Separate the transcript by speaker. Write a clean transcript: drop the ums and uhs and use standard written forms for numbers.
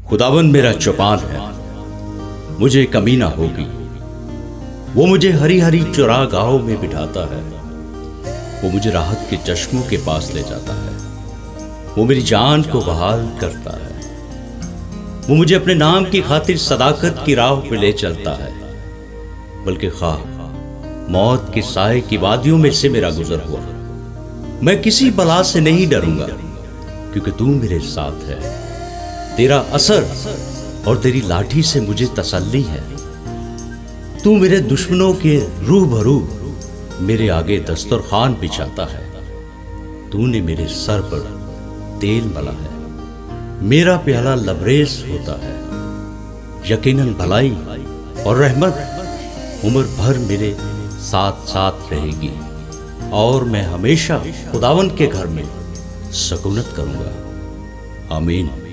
Speaker 1: खुदावन मेरा चौपान है, मुझे कमी ना होगी। वो मुझे हरी हरी चरागाहों में बिठाता है। वो मुझे राहत के चश्मों के पास ले जाता है। वो मेरी जान को बहाल करता है। वो मुझे अपने नाम की खातिर सदाकत की राह पे ले चलता है। बल्कि ख्वाह मौत के साए की वादियों में से मेरा गुजर हुआ, मैं किसी बला से नहीं डरूंगा, क्योंकि तू मेरे साथ है। तेरा असर और तेरी लाठी से मुझे तसल्ली है। तू मेरे दुश्मनों के रूबरू मेरे आगे दस्तरखान बिछाता है। तूने मेरे सर पर तेल मला है, मेरा प्याला लबरेज होता है। यकीनन भलाई और रहमत उम्र भर मेरे साथ साथ रहेगी, और मैं हमेशा खुदावन के घर में सकूनत करूंगा। आमीन।